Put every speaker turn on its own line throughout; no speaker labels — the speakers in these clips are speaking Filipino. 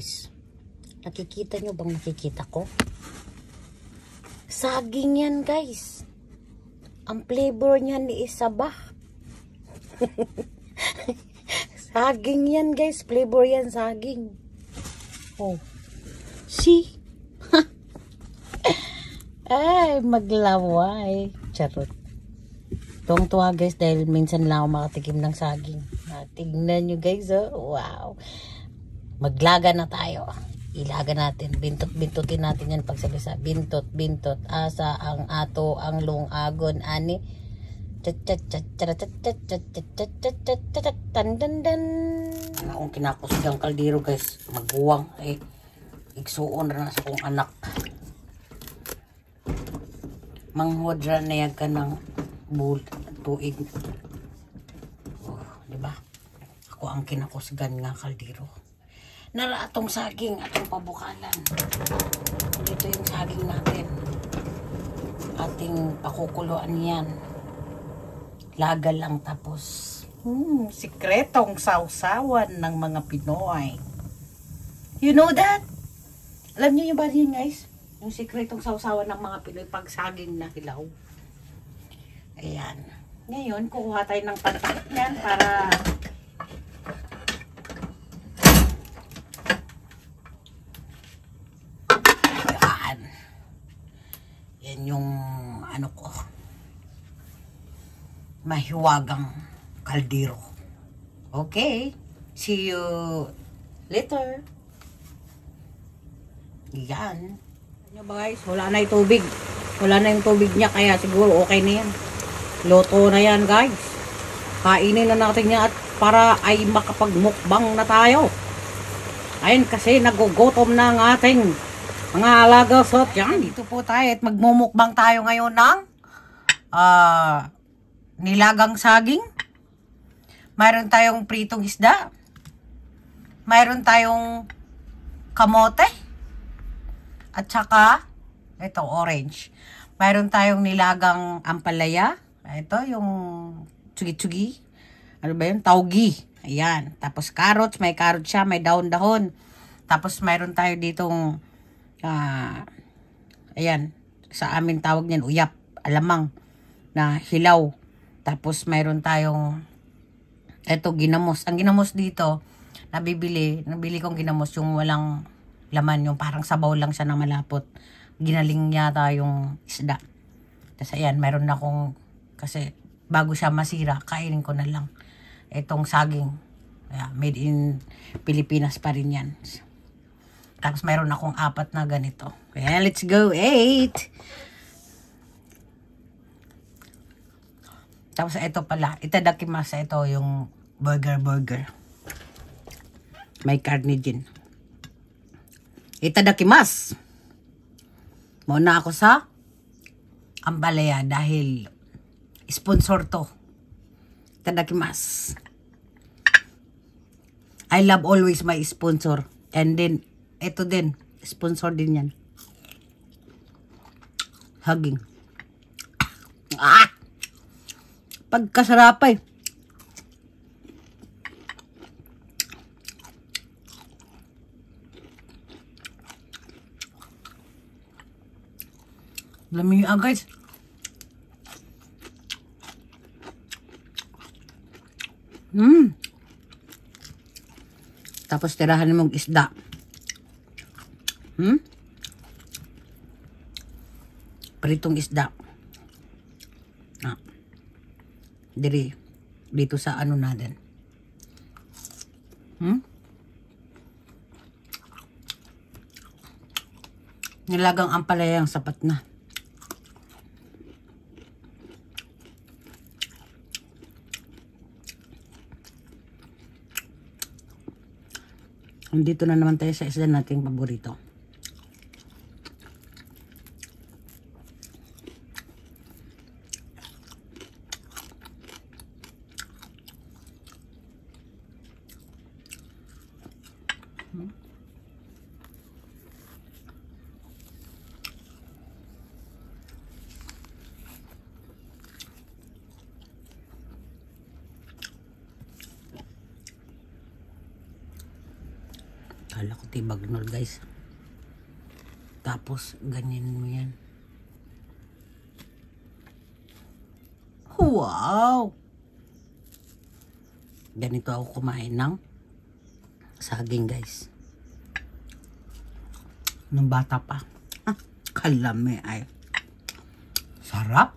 guys. Nakikita nyo bang nakikita ko? Saging yan guys. Ang flavor niyan ni Isabah. Saging yan guys. Flavor yan saging. Oh. See? Ay, maglaway. Charot. Tuwang-tuwa guys dahil minsan lang ako makatikim ng saging. Tignan nyo guys, oh. Wow. Maglaga na tayo. Ilaga natin. Bintot-bintutin natin yan pagsalisa. Bintot-bintot. Asa ang ato ang lungagon ani. Tandandan. Akong kinakos ang kaldero guys. Magbuwang. Ay, igsuon na sa kong anak. Manghodra na yan ka ng tuig. Oh, diba? Ako ang kinakusgan nga kaldero. Nara atong saging, atong pabukalan. Dito yung saging natin. Ating pakukuluan yan. Laga lang tapos. Sikretong sausawan ng mga Pinoy. You know that? Alam niyo yung ba yun guys? Yung sikretong sausawan ng mga Pinoy pag saging na hilaw. Ayan. Ngayon, kukuha tayo ng pantakot yan para yung ano ko mahiwagang kaldero. Okay, see you later. Yan ano ba guys, wala na yung tubig, wala na yung tubig niya kaya siguro okay na yan, loto na yan guys. Kainin na natin niya at para ay makapagmukbang na tayo. Ayun kasi nagugutom na ang ating mga alaga sa tiyan. Dito po tayo at magmumukbang tayo ngayon ng nilagang saging. Mayroon tayong pritong isda. Mayroon tayong kamote. At saka, ito orange. Mayroon tayong nilagang ampalaya. Ito yung tsugi-tsugi. Ano ba yun? Taugi. Ayan. Tapos carrots. May carrot siya. May dahon-dahon. Tapos mayroon tayo ditong ayan, sa amin tawag niyan uyap, alamang na hilaw. Tapos mayroon tayong eto ginamos. Ang ginamos dito nabili kong ginamos yung walang laman, yung parang sabaw lang siya na malapot. Ginaling yata yung isda. Tapos ayan, mayroon na akong, kasi bago siya masira kainin ko na lang etong saging. Made in Pilipinas pa rin yan. Tapos mayroon akong 4 na ganito. Kaya let's go 8. Tapos ito pala. Itadakimasu. Ito yung burger. May karne din. Itadakimasu. Muna ako sa ampalaya dahil sponsor to. Itadakimasu. I love always my sponsor. And then ito din, sponsor din yan. Hugging. Pagkasarapay. Lamig guys. Tapos tirahan mong isda. Pritong isda. Dito sa ano natin. Nilagang ampalaya ang sapat na. Dito na naman tayo sa isa nating paborito. Kala ko tibagnol guys. Tapos ganyan mo yan. Wow! Ganito ako kumain ng saging guys. Nung bata pa. Kalami ay. Sarap.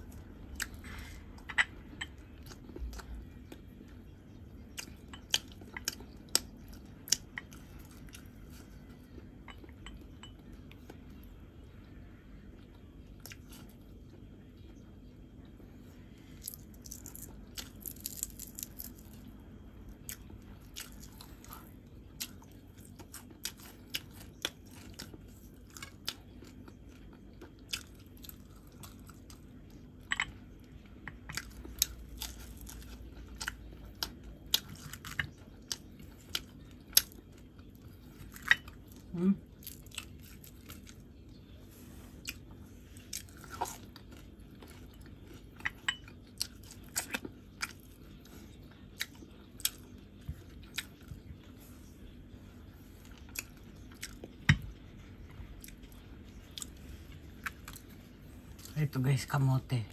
Ito guys, kamote.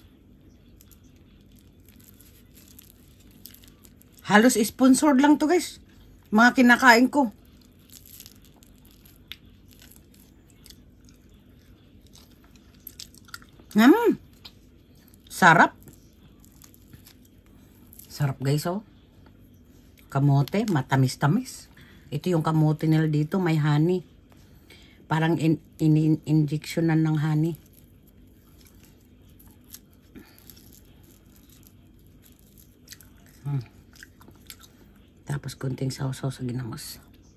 Halos sponsored lang to guys. Mga kinakain ko. Sarap. Sarap guys oh. Kamote, matamis-tamis. Ito yung kamote nila dito, may honey. Parang injectionan ng honey. Tapos kunting sausaw sa ginamos.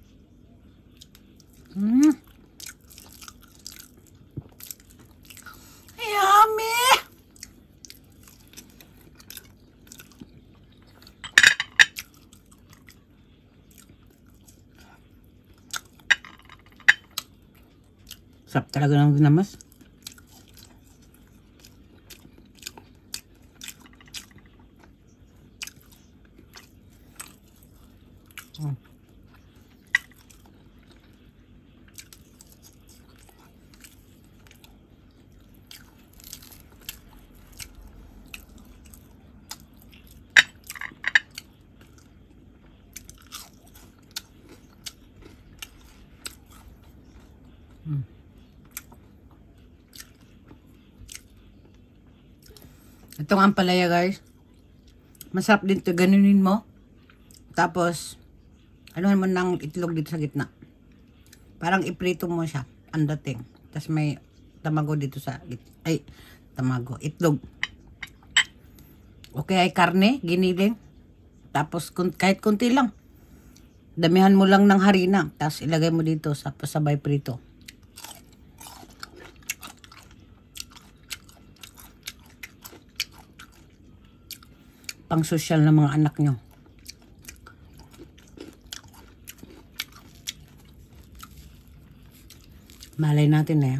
Yummy! Sarap talaga ng ginamos. Itong ampalaya guys, masarap din to. Ganunin mo. Tapos, anuhan mo ng itlog dito sa gitna. Parang iprito mo siya. Ang dating. Tapos may tamago dito sa gitna. Ay, tamago. Itlog. Okay, ay karne, giniling. Tapos kahit kunti lang. Damihan mo lang ng harina. Tapos ilagay mo dito sa sabay prito. Pang social ng mga anak nyo. Malay natin eh.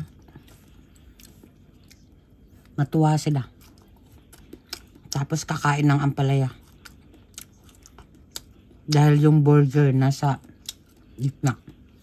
Matuwa sila. Tapos kakain ng ampalaya. Dahil yung burger nasa gitna.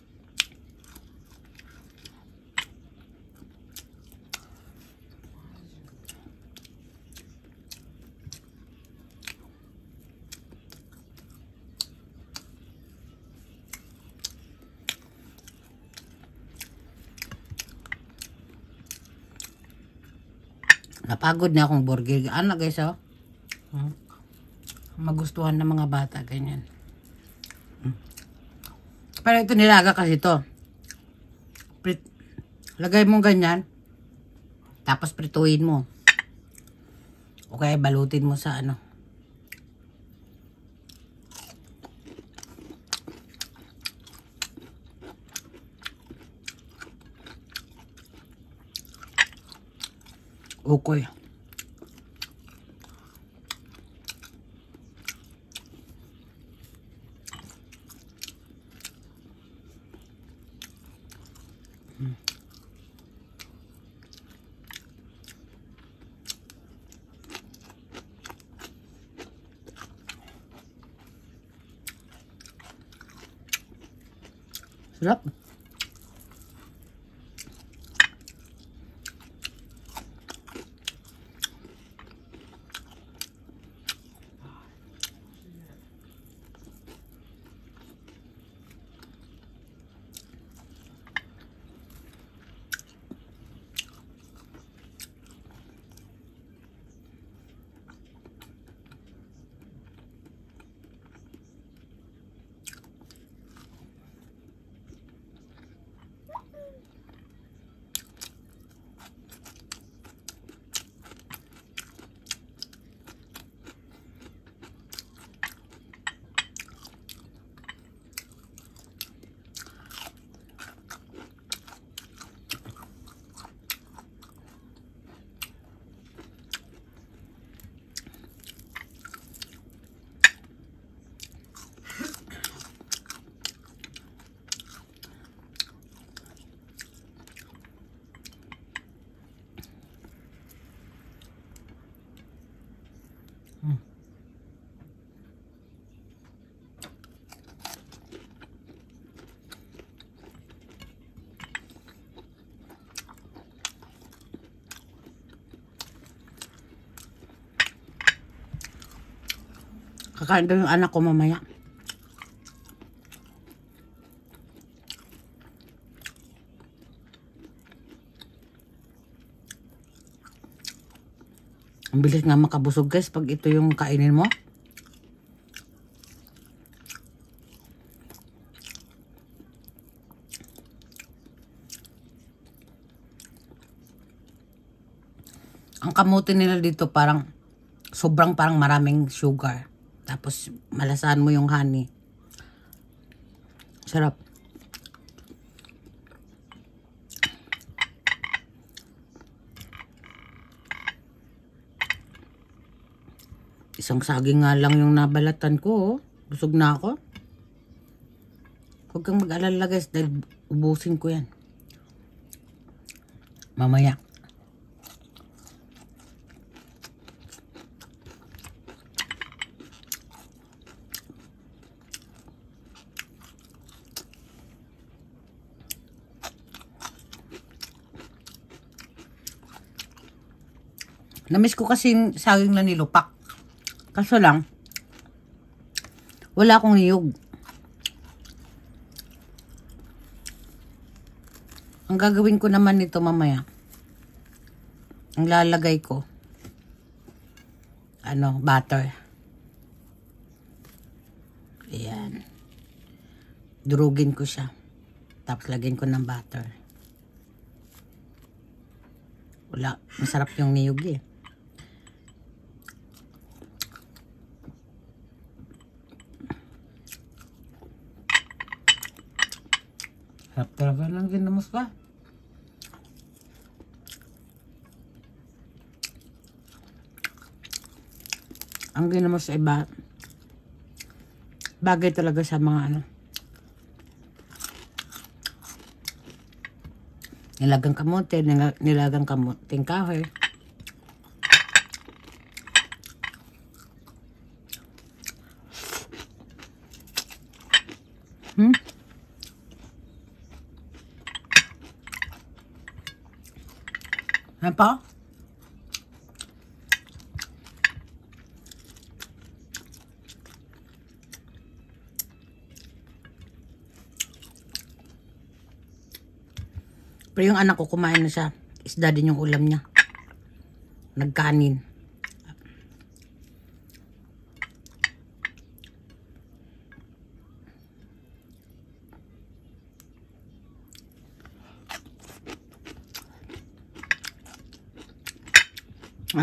Napagod na akong burger. Ano guys oh? Magustuhan ng mga bata. Ganyan. Pero ito nilaga kasi ito. Lagay mo ganyan. Tapos prituin mo. Okay, balutin mo sa ano. Okay. Sarap. Kakain daw yung anak ko mamaya. Ang bilis nga makabusog guys pag ito yung kainin mo. Ang kamote nila dito parang sobrang parang maraming sugar. Tapos malasahan mo yung honey. Sarap. Isang saging nga lang yung nabalatan ko. Oh. Busog na ako. Huwag kang mag-alala guys dahil ubusin ko yan. Mamaya. Namiss ko kasi yung saging na nilupak. Kaso lang, wala akong niyog. Ang gagawin ko naman nito mamaya, ang lalagay ko, butter. Ayan. Durugin ko siya. Tapos lagyan ko ng butter. Wala, masarap yung niyog eh. Sarap talaga ng ginamos pa. Ang ginamos ay bagay talaga sa mga nilagang kamote, nilagang kamoting kahoy. Ano pa? Pero yung anak ko kumain na siya. Isda din yung ulam niya. Nagkanin. Ah.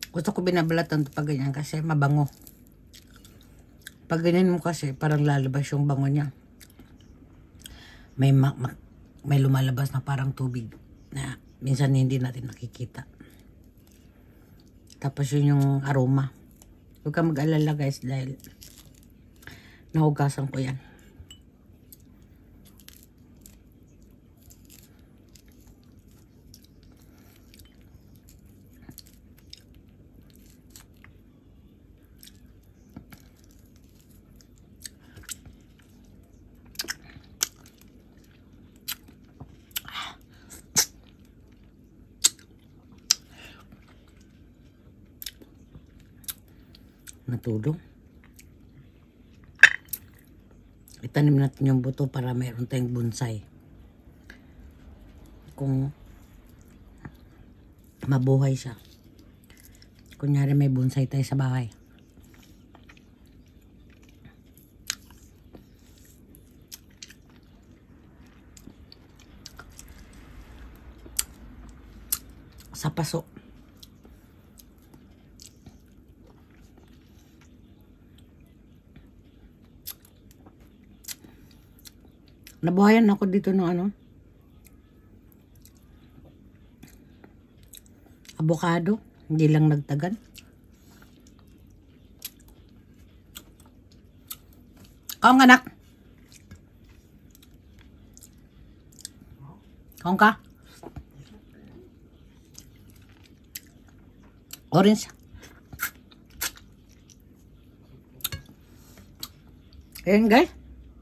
Gusto ko binabalatan to pag ganyan kasi mabango. Pag ganyan mo kasi, parang lalabas yung bango niya. May lumalabas na parang tubig na minsan hindi natin nakikita. Tapos yun yung aroma. Huwag ka mag-alala guys dahil nahugasan ko yan. Natulong. Itanim natin yung buto para mayroon tayong bonsai. Kung mabuhay siya. Kunyari may bonsai tayo sa bahay. Sa paso. Nabuhayan ako dito ng avocado. Hindi lang nagtagan. Kaong anak. Kaong ka. Orange. Ayan guys.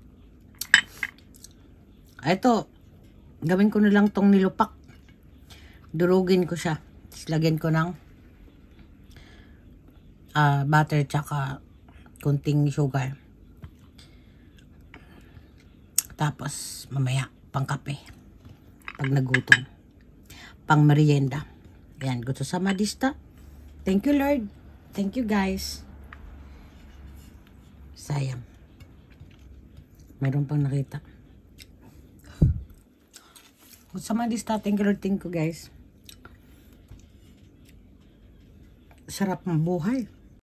Ito, gawin ko na lang tong nilupak. Durugin ko siya. Tapos lagyan ko ng butter tsaka kunting sugar. Tapos mamaya pang kape. Pag nagutom. Pang merienda. Ayan, gusto sa madista. Thank you Lord. Thank you guys. Sayang. Mayroon pang nakita. Sa madista, thank you Lord, thank you guys. Sarap ng buhay.